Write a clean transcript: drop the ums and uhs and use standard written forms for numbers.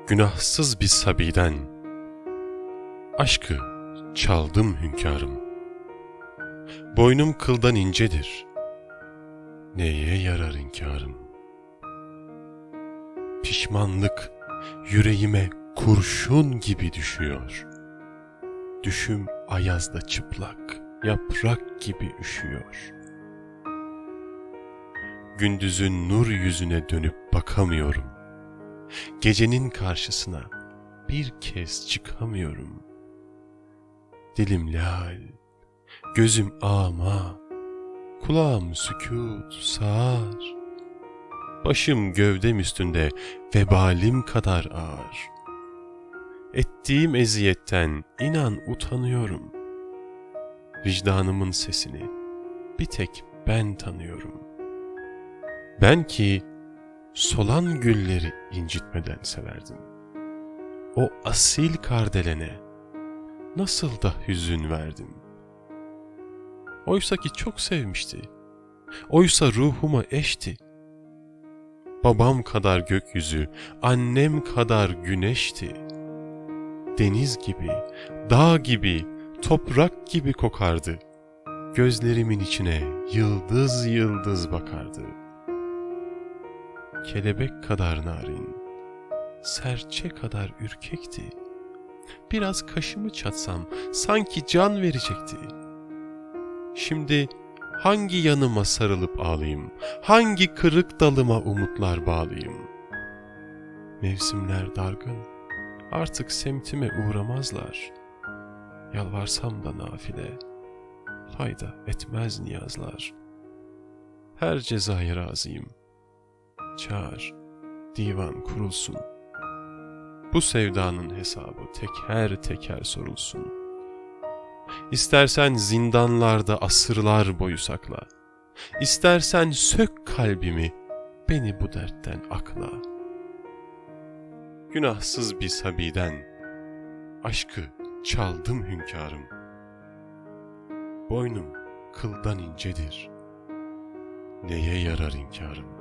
Günahsız bir sabiden aşkı çaldım hünkârım. Boynum kıldan incedir, neye yarar inkârım? Pişmanlık yüreğime kurşun gibi düşüyor. Düşüm ayazda çıplak, yaprak gibi üşüyor. Gündüzün nur yüzüne dönüp bakamıyorum. Gecenin karşısına bir kez çıkamıyorum. Dilim lal, gözüm ama, kulağım sükût sağır. Başım gövdem üstünde vebalim kadar ağır. Ettiğim eziyetten inan utanıyorum. Vicdanımın sesini bir tek ben tanıyorum. Ben ki solan gülleri incitmeden severdim. O asil kardelene nasıl da hüzün verdim. Oysa ki çok sevmişti. Oysa ruhuma eşti. Babam kadar gökyüzü, annem kadar güneşti. Deniz gibi, dağ gibi, toprak gibi kokardı. Gözlerimin içine yıldız yıldız bakardı. Kelebek kadar narin, serçe kadar ürkekti. Biraz kaşımı çatsam sanki can verecekti. Şimdi hangi yanıma sarılıp ağlayayım, hangi kırık dalıma umutlar bağlayayım? Mevsimler dargın, artık semtime uğramazlar. Yalvarsam da nafile, fayda etmez niyazlar. Her cezaya razıyım, çağır, divan kurulsun. Bu sevdanın hesabı teker teker sorulsun. İstersen zindanlarda asırlar boyu sakla. İstersen sök kalbimi, beni bu dertten akla. Günahsız bir sabiden aşkı çaldım hünkârım. Boynum kıldan incedir, neye yarar inkârım?